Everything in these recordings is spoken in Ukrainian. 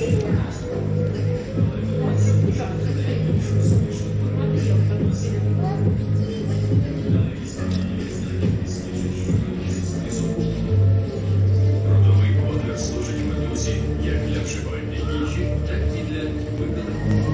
Родовий кодер служить медузі як для вживання їжі, так і для виконання.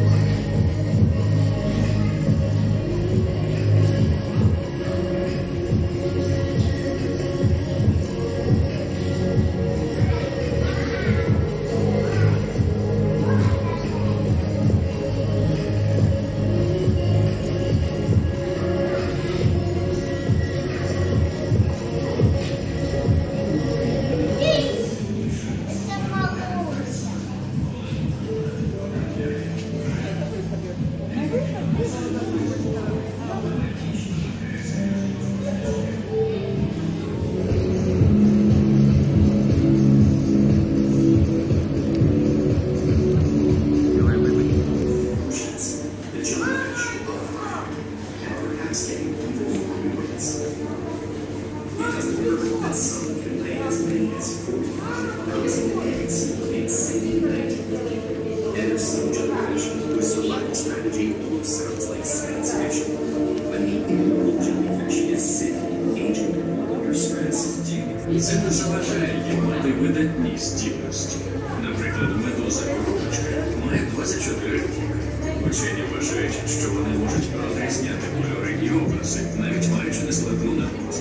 Це не заважає їм мати видатні здібності. Наприклад, медуза-коробочка має 24 роки. Учені вважають, що вони можуть розрізняти кольори і образи, навіть маючи нескладну нагрузку.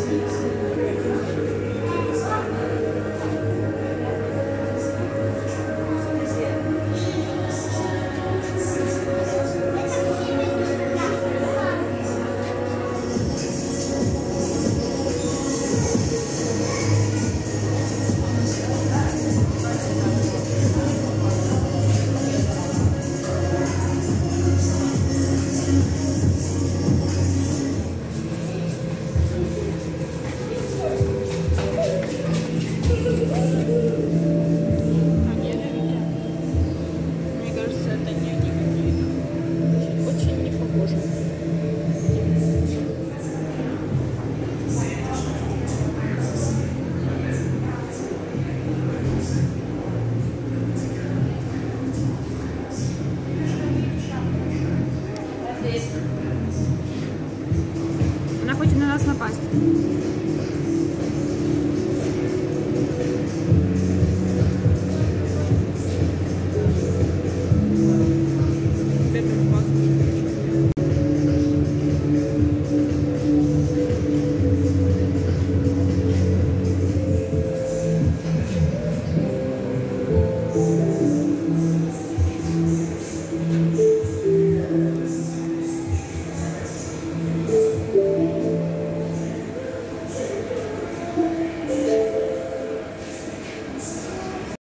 Она хочет на нас напасть. Thank you.